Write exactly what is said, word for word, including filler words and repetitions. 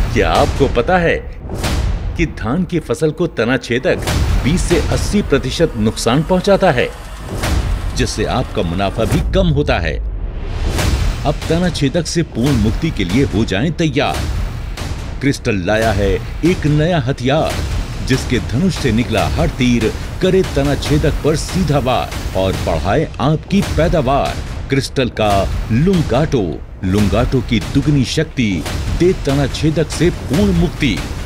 क्या आपको पता है कि धान की फसल को तना छेदक बीस से अस्सी प्रतिशत नुकसान पहुंचाता है, जिससे आपका मुनाफा भी कम होता है। अब तना छेदक से पूर्ण मुक्ति के लिए हो जाएं तैयार। क्रिस्टल लाया है एक नया हथियार, जिसके धनुष से निकला हर तीर करे तना छेदक पर सीधा वार और बढ़ाए आपकी पैदावार। क्रिस्टल का लुंगाटो, लुंगाटो की दुगनी शक्ति दे तना छेदक से पूर्ण मुक्ति।